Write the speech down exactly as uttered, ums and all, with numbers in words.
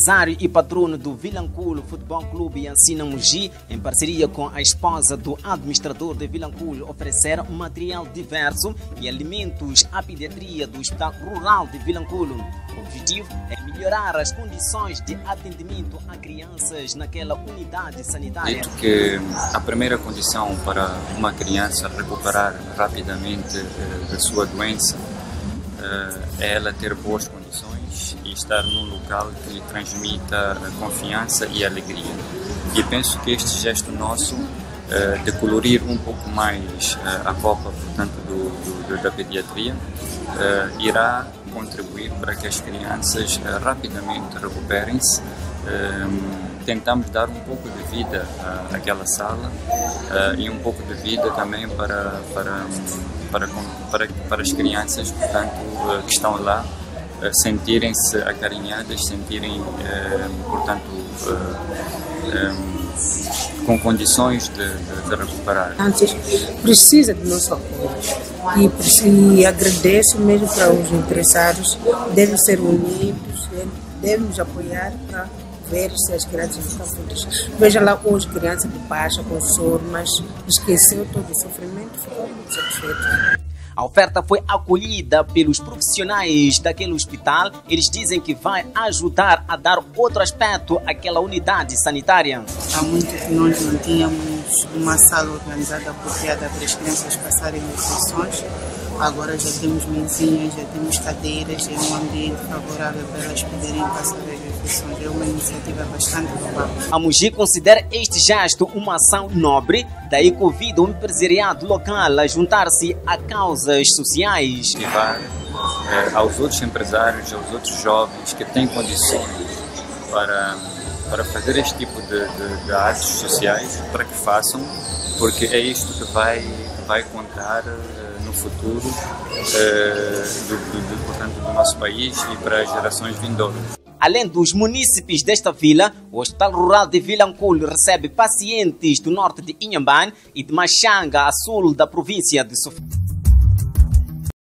empresário e patrono do Vilanculo Futebol Clube e Ensina Mogi, em parceria com a esposa do administrador de Vilanculo, ofereceram material diverso e alimentos à pediatria do Hospital Rural de Vilanculo. O objetivo é melhorar as condições de atendimento a crianças naquela unidade sanitária. Dito que a primeira condição para uma criança recuperar rapidamente eh, da sua doença eh, é ela ter boas condições e estar num local que lhe transmita confiança e alegria. E penso que este gesto nosso eh, de colorir um pouco mais eh, a copa, portanto, do, do, da pediatria, eh, irá contribuir para que as crianças uh, rapidamente recuperem-se. Uh, tentamos dar um pouco de vida uh, àquela sala uh, e um pouco de vida também para, para, para, para, para as crianças, portanto, uh, que estão lá, uh, sentirem-se acarinhadas, sentirem, uh, portanto, uh, um, com condições de, de, de recuperar. Antes, precisa do nosso apoio. E, e agradeço mesmo para os interessados, devem ser unidos, devem nos apoiar para ver se as crianças estão protegidas. Veja lá hoje criança de baixa, com soro, mas esqueceu todo o sofrimento, ficou muito satisfeito. A oferta foi acolhida pelos profissionais daquele hospital. Eles dizem que vai ajudar a dar outro aspecto àquela unidade sanitária. Há muito que nós não tínhamos uma sala organizada apropriada para as crianças passarem refeições. Agora já temos mesinhas, já temos cadeiras, é um ambiente favorável para elas poderem passar as refeições. É uma iniciativa bastante louvável. A Mogi considera este gesto uma ação nobre, daí convida o empresariado local a juntar-se a causas sociais. Motivar eh, aos outros empresários, aos outros jovens que têm condições para, para fazer este tipo de, de, de atos sociais, para que façam, porque é isto que vai, que vai contar no futuro eh, do, do, portanto, do nosso país e para as gerações vindouras. Além dos munícipes desta vila, o Hospital Rural de Vilanculo recebe pacientes do norte de Inhambane e de Machanga, a sul da província de Sofala.